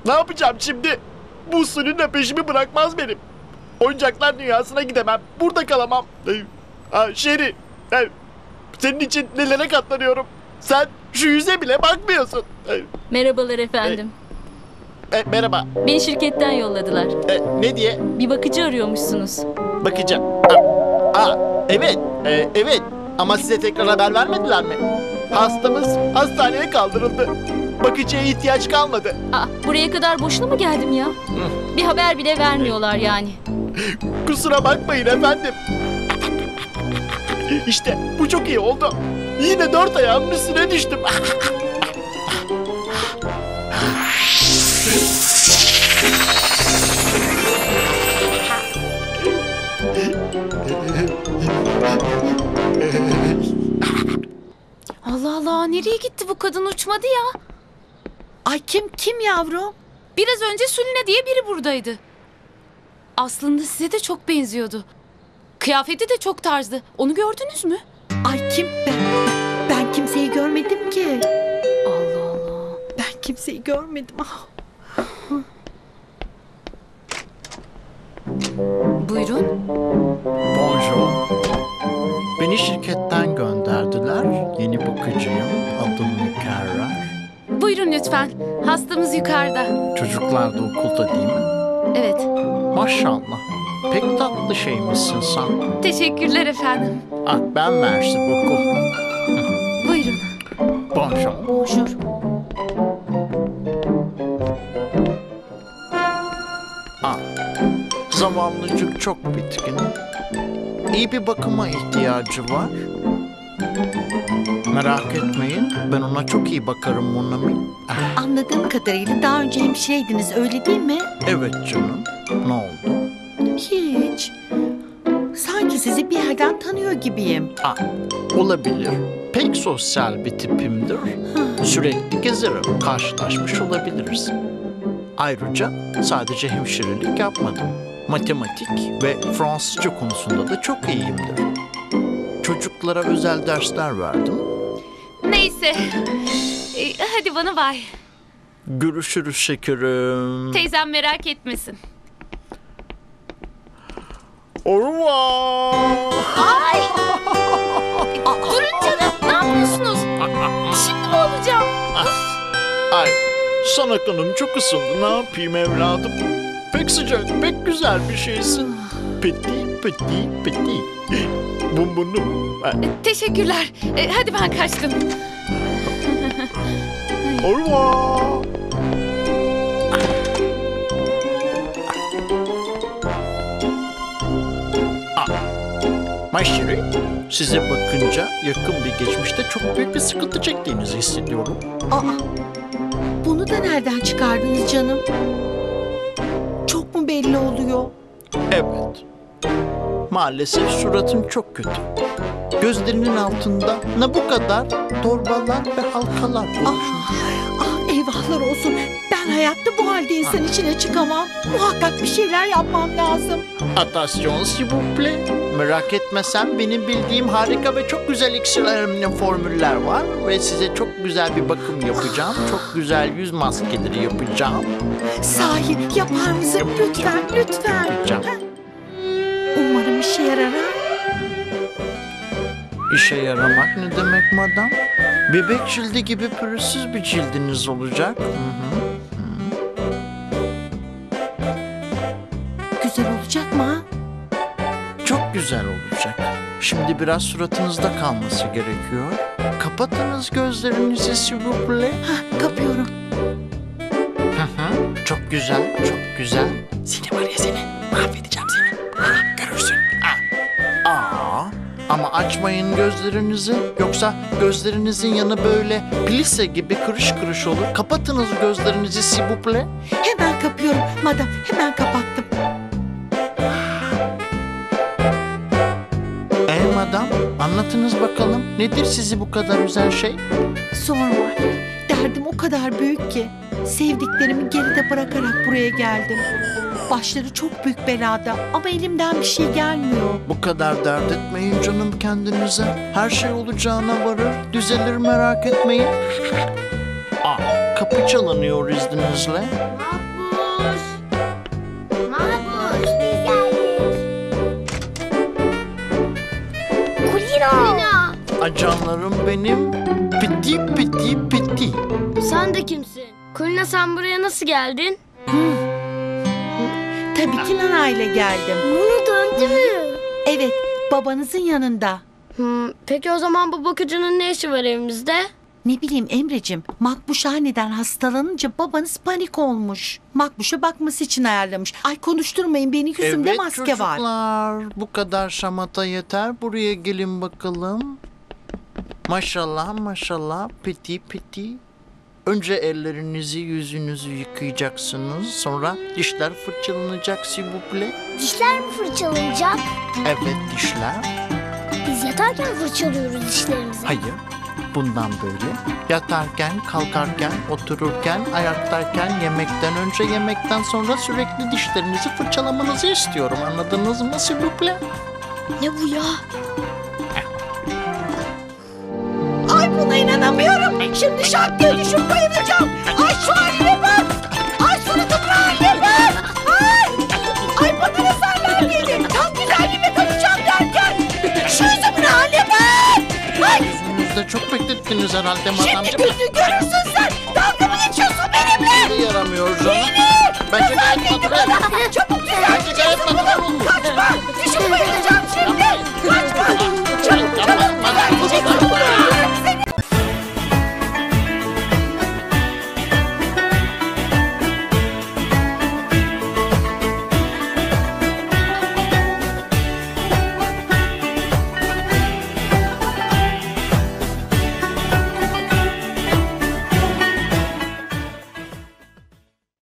Ne yapacağım şimdi? Bu suyun peşimi bırakmaz benim. Oyuncaklar dünyasına gidemem. Burada kalamam. Şeri, senin için nelere katlanıyorum. Sen şu yüze bile bakmıyorsun. Merhabalar efendim. Merhaba. Beni şirketten yolladılar. Ne diye? Bir bakıcı arıyormuşsunuz. Bakacağım. Evet. Evet. Ama size tekrar haber vermediler mi? Hastamız hastaneye kaldırıldı. Bakıcıya ihtiyaç kalmadı. Buraya kadar boşuna mı geldim ya? Bir haber bile vermiyorlar yani. Kusura bakmayın efendim. İşte bu çok iyi oldu. Yine 4 ayağımın üstüne düştüm. Allah Allah, nereye gitti bu kadın, uçmadı ya? Ay kim yavrum? Biraz önce Sulina diye biri buradaydı. Aslında size de çok benziyordu. Kıyafeti de çok tarzdı. Onu gördünüz mü? Ay kim? Ben kimseyi görmedim ki. Allah Allah. Ben kimseyi görmedim. Buyurun. Bonjour. Beni şirketten gönderdiler. Yeni bakıcıyım. Adım Mükerrer. Buyurun lütfen. Hastamız yukarıda. Çocuklar da okulda değil mi? Evet. Maşallah. Pek tatlı şeymişsin sen. Teşekkürler efendim. Ben merci beaucoup. Buyurun. Bonjour. Bonjour. Zavallıcık çok bitkin. İyi bir bakıma ihtiyacı var. Merak etmeyin, ben ona çok iyi bakarım mon ami. Anladığım kadarıyla daha önce hemşireydiniz, öyle değil mi? Evet canım. Ne oldu? Hiç. Sanki sizi bir yerden tanıyor gibiyim. Olabilir. Pek sosyal bir tipimdir. Sürekli gezerim. Karşılaşmış olabiliriz. Ayrıca sadece hemşirelik yapmadım. Matematik ve Fransızca konusunda da çok iyiyimdir. Çocuklara özel dersler verdim. Neyse. Hadi bana bay. Görüşürüz şekerim. Teyzem merak etmesin. Au revoir. Ay! Durun canım. Ne yapıyorsunuz? Şimdi mi olacağım? Ay, sana kanım çok ısındı. Ne yapayım evladım? Pek sıcak, pek güzel bir şeysin. Petit, petit, petit. Bumbunum. Teşekkürler. Hadi ben kaçtım. Au revoir. Maşeri, size bakınca yakın bir geçmişte çok büyük bir sıkıntı çektiğinizi hissediyorum. Bunu da nereden çıkardınız canım? Çok mu belli oluyor? Evet. Maalesef suratın çok kötü. Gözlerinin altında ne bu kadar torbalar ve halkalar oluşmuş. Eyvahlar olsun. Ben hayatta bu halde insan içine çıkamam. Muhakkak bir şeyler yapmam lazım. Attention s'il vous plaît. Merak etmesen benim bildiğim harika ve çok güzel iksirlerimle formüller var. Ve size çok güzel bir bakım yapacağım. Çok güzel yüz maskeleri yapacağım. Sahi yapar mısın? Lütfen. Yapacağım. Umarım işe yarar ha? İşe yaramak ne demek madam? Bebek cildi gibi pürüzsüz bir cildiniz olacak. Güzel olacak mı ha? Çok güzel olacak. Şimdi biraz suratınızda kalması gerekiyor. Kapatınız gözlerinizi s'il vous plaît. Kapıyorum. Çok güzel, çok güzel. Seni var ya seni. Mahvedeceğim seni. Görürsün. Ama açmayın gözlerinizi. Yoksa gözlerinizin yanı böyle plise gibi kırış kırış olur. Kapatınız gözlerinizi s'il vous plaît. Hemen kapıyorum. Madam hemen kapattım. Madam, anlatınız bakalım. Nedir sizi bu kadar üzen şey? Sorma. Derdim o kadar büyük ki. Sevdiklerimi geride bırakarak buraya geldim. Başları çok büyük belada ama elimden bir şey gelmiyor. Bu kadar dert etmeyin canım kendinize. Her şey olacağına varır. Düzelir merak etmeyin. kapı çalınıyor izninizle. Makbuş. Makbuş biz geldik. Kulina. Acanlarım benim. Piti piti piti. Sen de kimsin? Kulina sen buraya nasıl geldin? Tabii ki Nana ile geldim. Bunu döndü mü? Evet, babanızın yanında. Peki o zaman bu bakıcının ne işi var evimizde? Ne bileyim Emre'cim, Makbuş aniden hastalanınca babanız panik olmuş. Makbuş'a bakması için ayarlamış. Ay konuşturmayın beni, yüzümde Evet maske çocuklar, var. bu kadar şamata yeter. Buraya gelin bakalım. Maşallah maşallah piti piti. Önce ellerinizi yüzünüzü yıkayacaksınız. Sonra dişler fırçalanacak s'il vous plaît. Dişler mi fırçalanacak? Evet dişler. Biz yatarken fırçalıyoruz dişlerimizi. Hayır. Bundan böyle. Yatarken, kalkarken, otururken, ayaktayken, yemekten önce, yemekten sonra sürekli dişlerinizi fırçalamanızı istiyorum. Anladınız mı s'il vous plaît? Ne bu ya? Ay buna inanamıyorum. Şimdi şak diye düşüp bayılacağım. Ay şu haline bak. Ay suratımın haline bak. Ay bana nazarlar geldi. Tam güzelliğime kavuşacağım derken. Şu yüzümün haline bak. Ay Yüzünüzde çok beklettiniz herhalde madamcığım. şimdi gününü görürsün sen. Dalga mı geçiyorsun benimle? Ne yaramıyor canım? Bence gayet natural. Çabuk Bence düzelt. gayet natural. Kaçma. Düşüp bayılacağım şimdi. Kaçma. Çabuk Tamam, madam.